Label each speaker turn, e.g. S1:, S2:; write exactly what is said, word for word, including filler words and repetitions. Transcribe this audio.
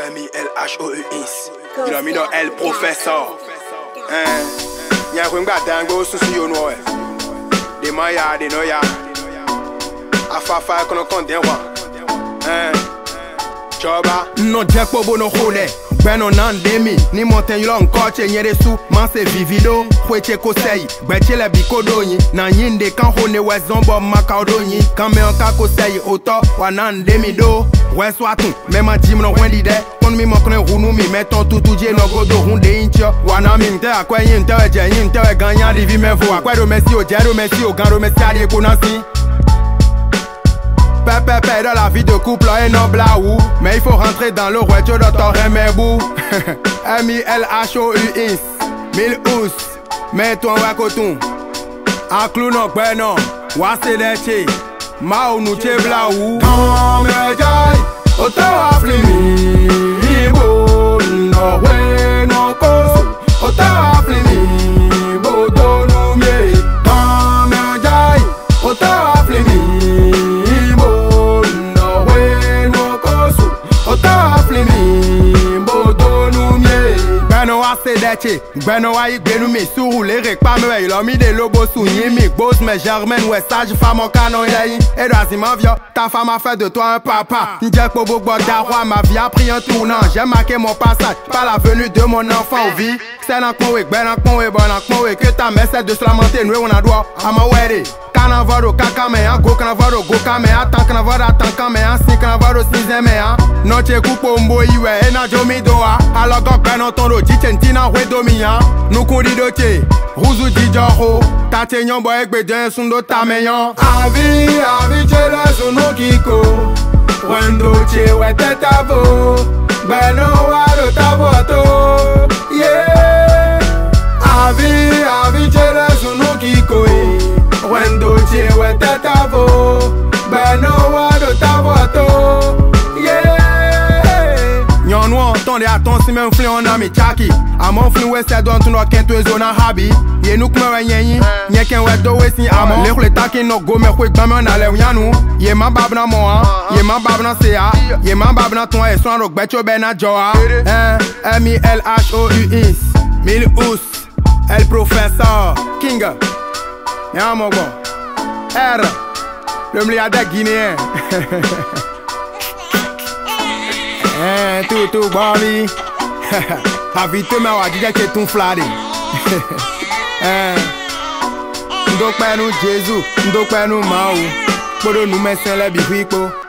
S1: M I L H O E S. Il a mis dans L professeur. Hein? Y'a un gars dingo sous si on voit. Des maillards, des noyards. Afafa qu'on compte des rois. Hein? Choba.
S2: Non, Jack Bobo no hole. Ben on an demi, ni montagne long coach et nyere sou, man se vivido, kweche kosei, beche le bikodo yi, na yinde kan hone we zombo makaudo yi, kan me on ka kosei, oto, wanan demi do, we swatun, me ma jim no wendi de, kon mi mokne runu mi, meton tutu je no godo hunde incho, wana mi mte akwe yinte we je yinte we ganyan divi me vo, akwe do mesi o jero mesi o gan do mesi adi konansi. Pépé pé dans la vie de couple et non blaou. Mais il faut rentrer dans le roi de ton remébou. M I L H O U S mille ous. Mets-toi en coton. A clou non ben non. Wasse leche. Maou nou che blaou. Quand me jai. Oto aflimi. Ibo no we no kosu. Oto aflimi. Bodo no mie. Quand me jai. Oto aflimi. Gbeno wa se deche, gbeno wa yi gbenu mi suru le rek pa me il a mis des lobos sous mi boss mais Germaine ouais sage femme au canon yayi et doisiement vieux ta femme a fait de toi un papa Jack Bobo Bodaroi ma vie a pris un tournant j'ai marqué mon passage par la venue de mon enfant vie c'est dans con we gbena con we bon con we que ta mère c'est de se lamenter nous on a droit à ma wedding Canavaro kakame go canavaro go kame atan canavaro atan kame si canavaro sinzeme noche kupo mbo iwe ena jomi doa alogo gbeno tondo jichentina we domia nu kundi doche ruzu dijoro tate nyombo egbejen sundo tameyan avi avi chela sunu kiko wendo che we tetavo gbeno wa do tavoto yeah avi avi chela sunu kiko wendo che we tetavo gbeno wa do tavoto yeah Nyon nou entende aton si men fli on a mi chaki Amon fli we se don tu no kento e zona habi Ye nou kme we nyenyi Nye ken we do we si amon Le khule taki no go me khwe gbame on ale nyanu Ye man bab na mo an Ye man bab na se a Ye man bab na ton e son rok becho be na joa M I L H O U S mille ous El professeur King Y'a mon bon R Le milliardaire guinéen Eh, tout tout bami. Habite ma wa dija ke tun flade. Eh. Ndo pe nu Jésus, ndo pe nu ma o. Podo nu mesen le bi pipo.